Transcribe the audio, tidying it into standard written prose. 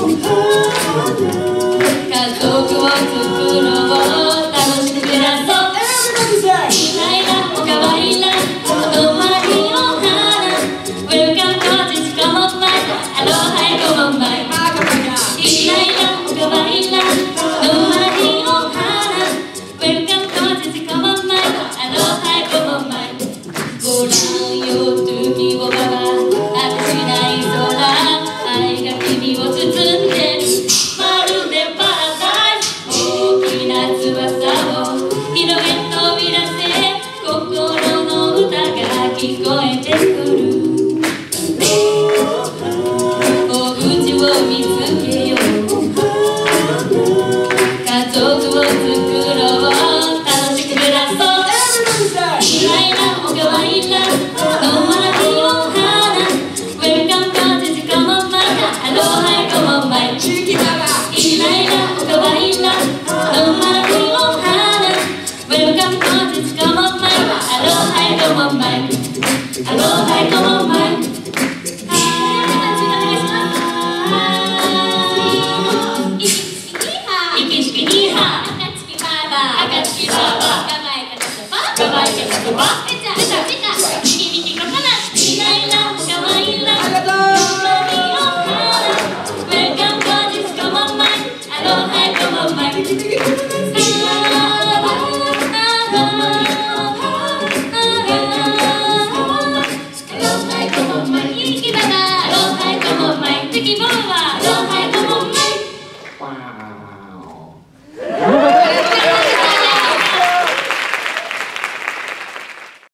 族を作ろう、楽しく暮らそう。いないな、おかわりな、お泊まりの花。Welcome to this common mind, Aloha common mind。いないな、おかわりな、お泊まりの花。Welcome to this common mind, Aloha common mind。ご覧よ、月をばば、果てしない空、愛が君を包んでる。まるでパラダイス、大きな翼を広げ飛び出せ、心の歌が聞こえてくる。大口を見つ